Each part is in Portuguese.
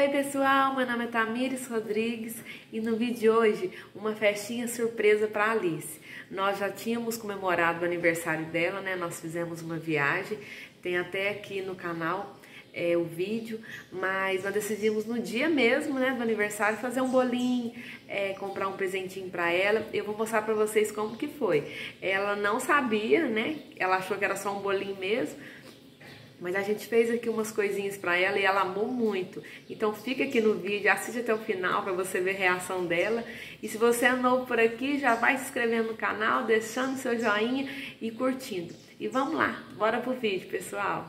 Oi pessoal, meu nome é Tamires Rodrigues e no vídeo de hoje uma festinha surpresa para Alice. Nós já tínhamos comemorado o aniversário dela, né? Nós fizemos uma viagem, tem até aqui no canal o vídeo, mas nós decidimos no dia mesmo, né, do aniversário fazer um bolinho, comprar um presentinho para ela. Eu vou mostrar para vocês como que foi. Ela não sabia, né? Ela achou que era só um bolinho mesmo. Mas a gente fez aqui umas coisinhas pra ela e ela amou muito. Então fica aqui no vídeo, assiste até o final pra você ver a reação dela. E se você é novo por aqui, já vai se inscrevendo no canal, deixando seu joinha e curtindo. E vamos lá, bora pro vídeo, pessoal!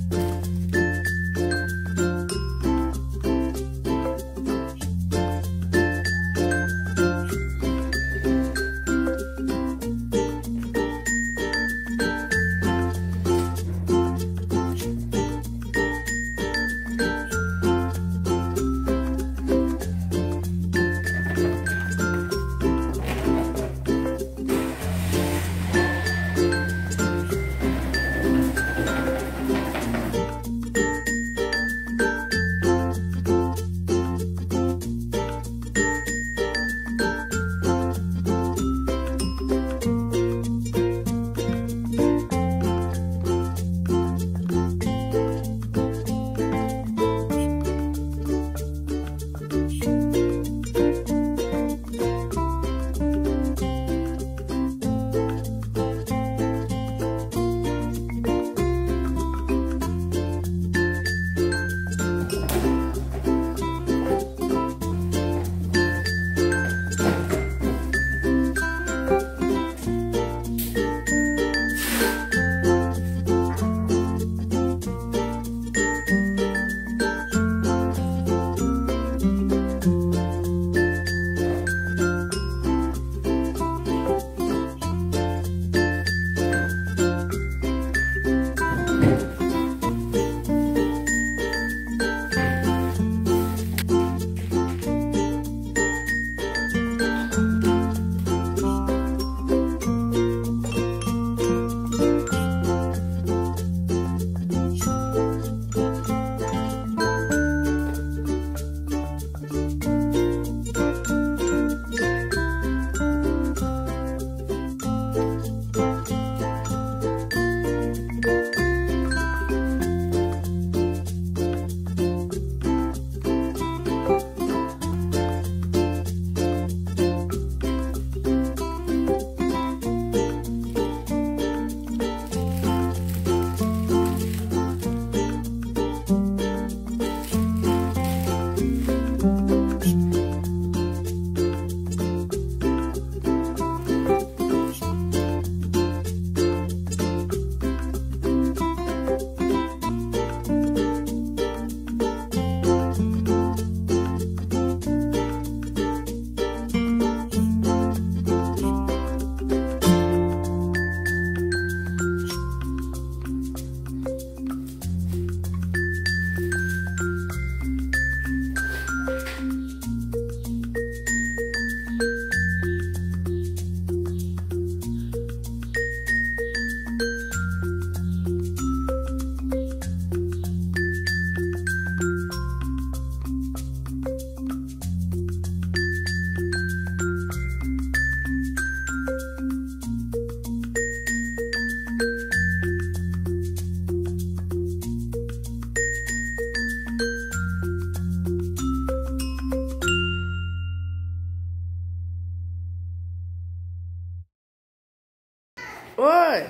Oi!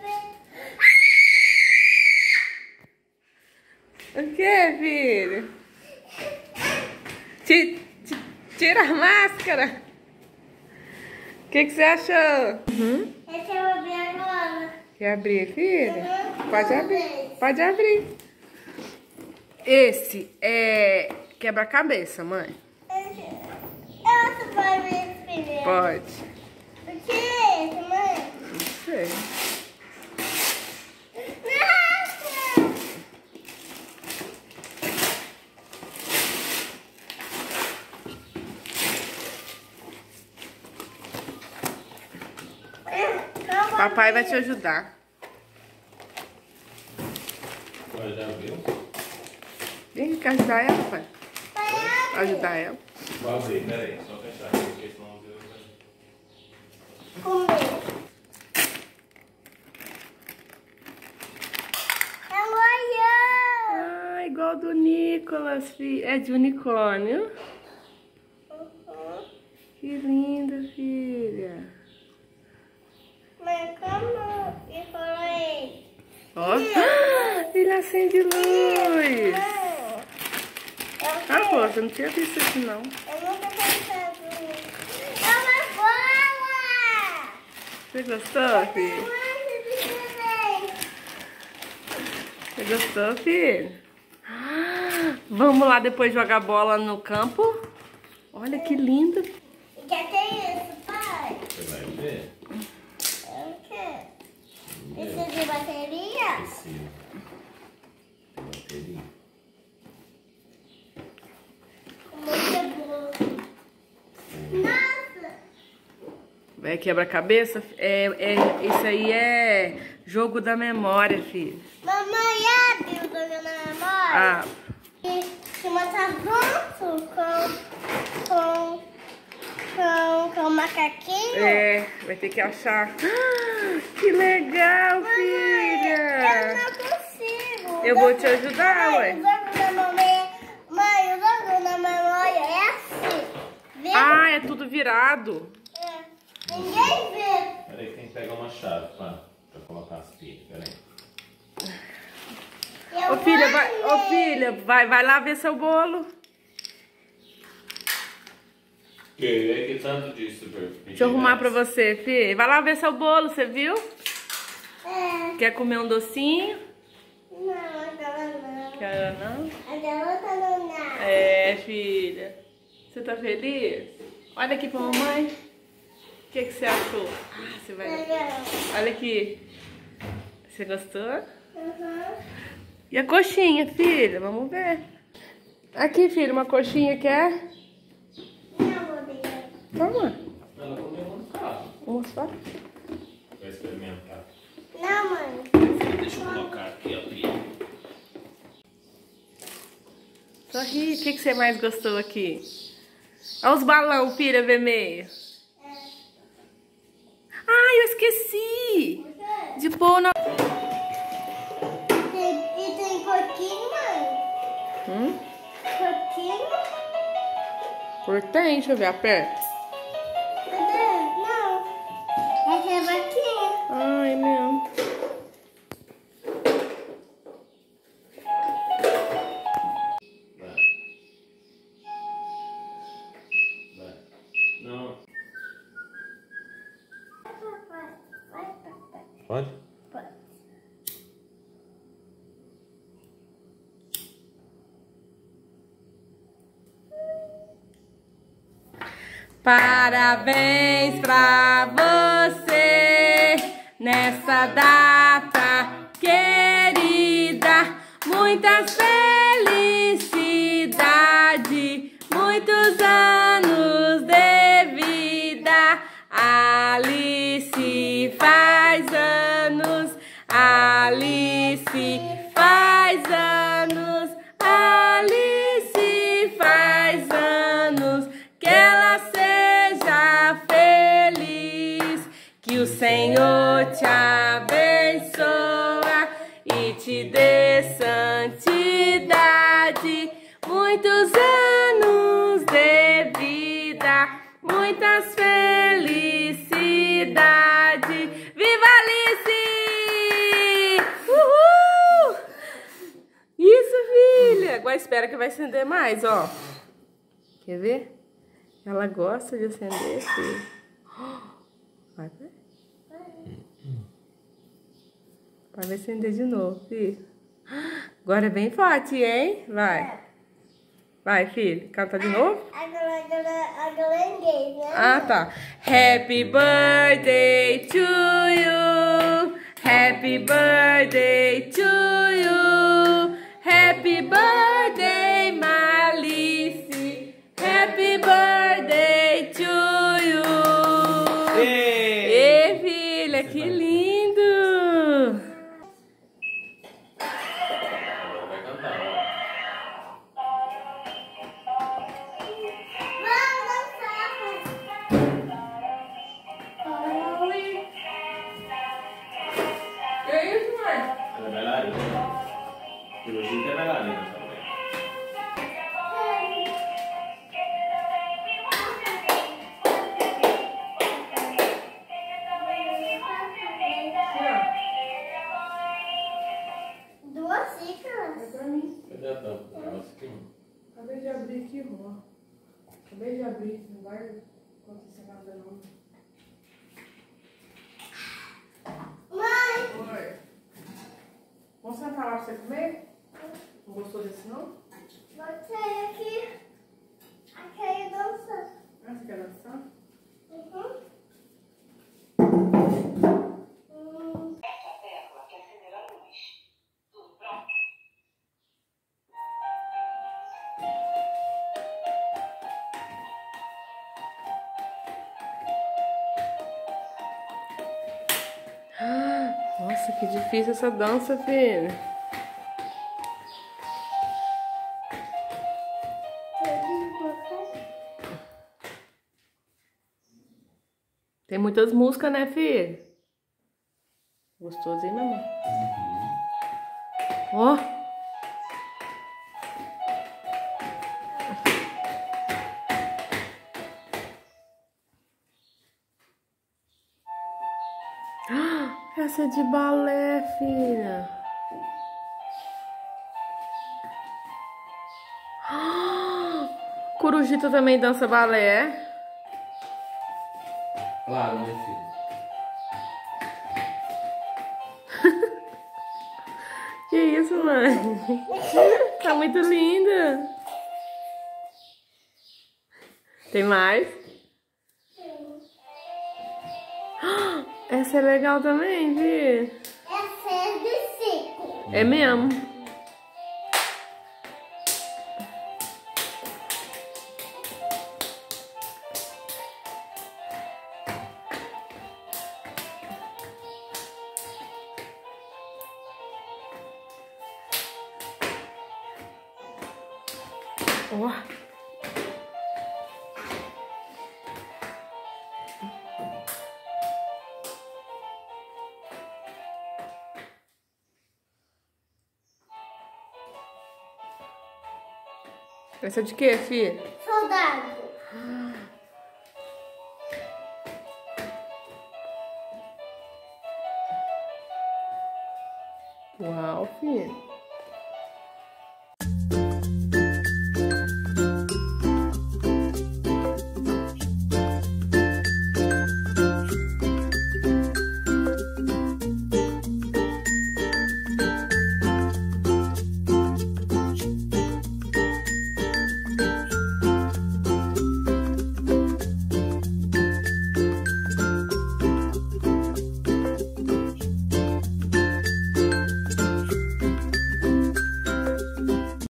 O que, filho? Tira a máscara! O que você achou? Esse eu vou abrir agora. Quer abrir, filha? Pode abrir. Pode abrir. Esse é quebra-cabeça, mãe. Eu vou abrir primeiro. Pode. O que é esse, mãe? Não sei. Nossa! Papai vai te ajudar. Já viu? Vem cá ajudar ela, pai. ajudar ela. Vou abrir, peraí, só fechar aqui, porque senão eu Comer. Amanhã. Ah, igual do Nicolas, filho. É de unicórnio. Que lindo, filha. Mas como eu falei? Ó, ele acende luz. Ah, pô, você não tinha visto isso, não. Eu nunca pensado nisso. É uma bola! Você gostou, filho? Você gostou, filho? Vamos lá depois jogar bola no campo? Olha que lindo. Quer ter isso, pai? Você vai ver? Eu quero. Precisa de bateria? Precisa. Bateria. Muito bom. Nossa! Vai quebra-cabeça? Isso aí é jogo da memória, filho. Mamãe, abre o jogo na memória. Ah, E se matar junto com o macaquinho. vai ter que achar. Que legal, Eu filha. não consigo. Eu vou te ajudar, Mãe, ué. o jogo da mamãe. Mãe, o jogo da memória é assim. Vê? Ah, é tudo virado. É. Ninguém vê. Peraí, tem que pegar uma chave pra colocar as pilhas, peraí. Eu Ô filha, vou ver. vai lá ver seu bolo. Que tanto disso, Bert? Deixa eu arrumar pra você, filha. Vai lá ver seu bolo, você viu? É. Quer comer um docinho? Não, aquela não. Quer não? Aquela outra não dá. É, filha. Você tá feliz? Olha aqui pra mamãe. O que você achou? Ah, você vai... Legal. Olha aqui. Você gostou? Uhum. E a coxinha, filha? Vamos ver. Aqui, filha, uma coxinha quer? Não, vou deixar. Toma. Ela comeu um carro. Vamos só. Vai experimentar. Não, mãe. Deixa eu colocar aqui a pilha. Sorri. O que você mais gostou aqui? Olha os balão, filha, vermelho. Ah, eu esqueci de pôr na... E tem pouquinho, mãe? Pouquinho? Tem, deixa eu ver, aperta. Cadê? Não. Essa é a vaquinha. Ah, é mesmo. Vai. Vai. Não. Pode? Pode. Parabéns pra você nessa data querida. Muitas felicidades, muitos anos de vida. Alice faz anos, Alice faz anos, Alice faz anos. Que ela seja feliz, que o Senhor te abençoa e te dê santidade. Muitos anos de vida, muitas felicidades. Viva Alice! Uhul! Isso, filha! Agora espera que vai acender mais, ó. Quer ver? Ela gosta de acender, filho. Vai ver? Vai acender de novo, filho. Agora é bem forte, hein? Vai. Vai, filho. Canta de novo. Agora é inglês, né? Ah, tá. Happy birthday to you. Happy birthday to you. Happy birthday, Malice. Happy birthday to you. Ei, filha, que lindo. Agora vai cantar, ó. de abrir aqui, ó. Acabei de abrir, não vai acontecer nada não. Mãe! Oi. Vamos sentar lá pra você comer? Não gostou desse não? Botei aqui. Aqui dança. Ah, você quer dançar? Uhum. Aperte a tecla que acenderá a luz. Tudo pronto? Nossa, que difícil essa dança, filho. Tem muitas músicas, né, filho? Gostoso, hein, mamãe? Ó. Essa é de balé, filha. Corujita também dança balé. Claro, né, filho? Que isso, mãe? Tá muito linda. Tem mais? Essa é legal também, Vi. Essa é de 5. É mesmo. Ó. Essa é de quê, filha? Soldado. Uau, filha.